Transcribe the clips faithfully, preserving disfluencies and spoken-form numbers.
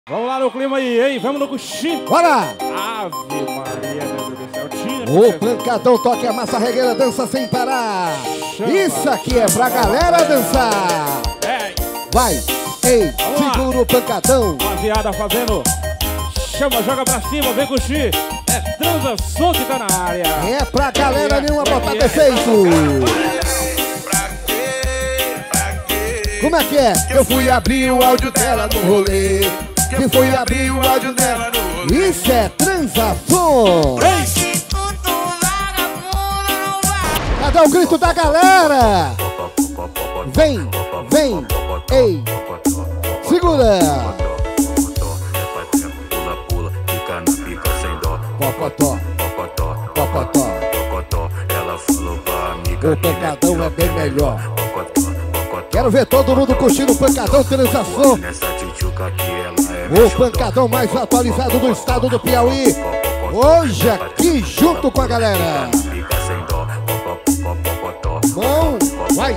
Vamos lá no clima aí, hein? Vamos no coxinho. Bora! Ave Maria, meu Deus do céu. Tinha O pancadão toque a massa regueira, dança sem parar. Chama. Isso aqui é pra galera dançar. É. Vai, ei, Vamos segura o pancadão. Rapaziada fazendo. Chama, joga pra cima, vem coxinho. É Transação que tá na área. É pra galera nenhuma botar defeito. Como é que é? Eu fui abrir o áudio dela no rolê. Que fui abrir o áudio dela no rolê. Isso é Transação. Cadê o grito da galera? Vem, vem, ei, segura. Pocotó, pocotó, o pancadão é bem melhor. Quero ver todo mundo curtindo o pancadão Transação. O pancadão mais atualizado do estado do Piauí. Hoje aqui junto com a galera. Bom, vai.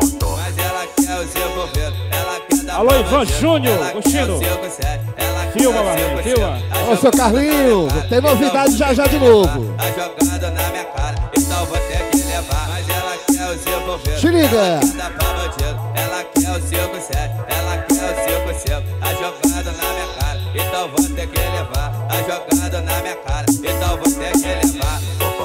Alô, Ivan Júnior, curtindo. Filma, Marlinho, filma. Ô, seu Carlinho, tem novidade já já de novo. Se liga. Ela quer o cinco sete, ela quer o cinco cinco. A jogada na minha cara, então vou ter que levar. A jogada na minha cara, então vou ter que levar.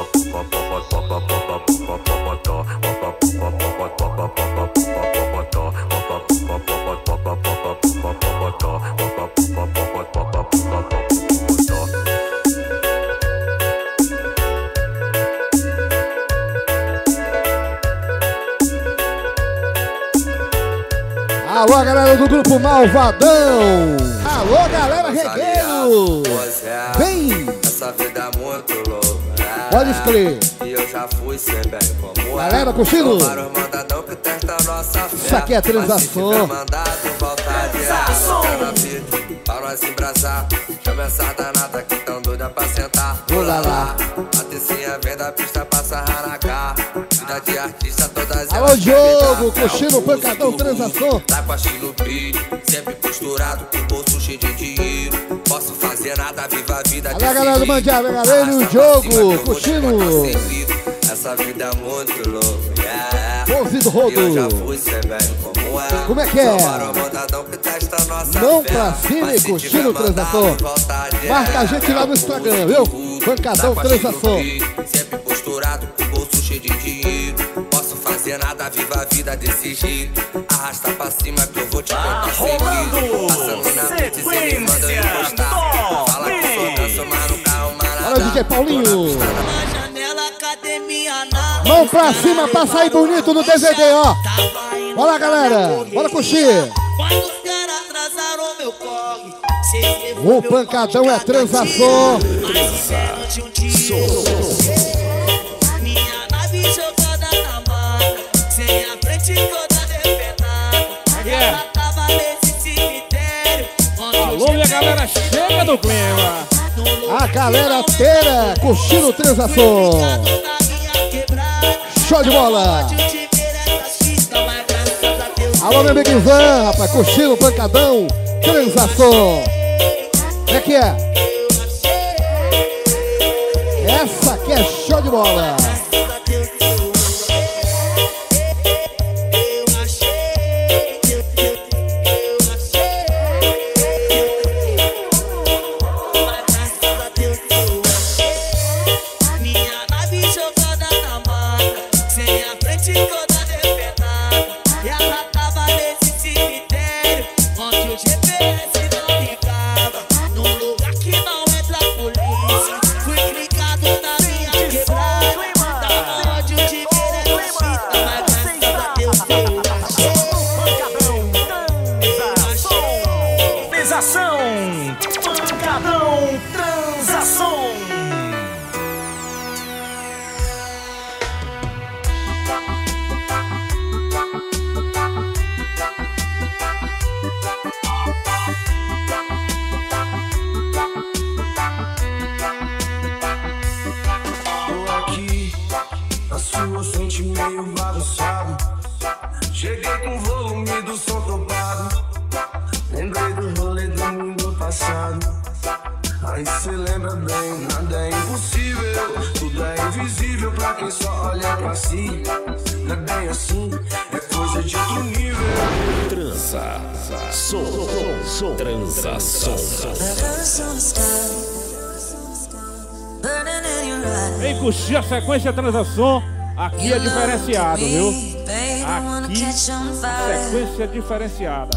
Alô, galera do grupo Malvadão. Alô, galera regueiro. Vem. Essa vida é muito louca. Pode escrever. E eu já fui ser bem como galera, curtindo. Isso aqui é Transação. Para nós embrasar. Chama essa danada que tão doida pra sentar. Olá lá. A tecinha vem da pista pra sarrar na cara. Vida de artista todas. Alô, Diogo, curtindo o pancadão Transação. Tá com a no brilho, sempre posturado, com o bolso cheio de dinheiro. Posso fazer nada, viva a vida. Olha a galera do Mandiara, galera e o Diogo, curtindo. Essa vida é muito louca, yeah. Pose do rodo. Eu já fui ser bem como é. Como é que é? Mão pra cima e curtindo o Transação. Marca a gente lá no Instagram, viu? Pancadão Transação. Sempre posturado, com o bolso cheio de dinheiro. Posso fazer nada, viva a vida desse jeito. Arrasta pra cima que eu vou te contar seguido. Passando na frente, se me manda encostar. Fala que sou danço, mas no carro marada. Olha o D J Paulinho. Mão pra cima pra sair bonito no D V D, ó. Olha lá, galera. Bora curtir. O pancadão é Transação. Yeah. Alô, minha galera, chega do clima. A galera inteira curtindo o Transação. Show de bola. Alô, meu amigo Ivan, rapaz, curtindo o pancadão Transação. Como é que é? Essa aqui é show de bola. Pancadão Transação. Tô aqui, na sua frente meio bagunçado. Cheguei com o volume do som topado. Lembrei do rolê do mundo passado. Aí cê lembra bem, nada é impossível, tudo é invisível pra quem só olha pra si. Não é bem assim, é coisa de outro nível. Transa, som, som, transa, som. Vem curtir a sequência Transação. Aqui é diferenciado, viu? Aqui, sequência diferenciada.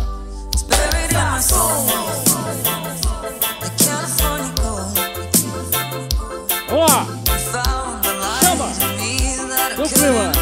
Vamos lá! Chama! Do clima!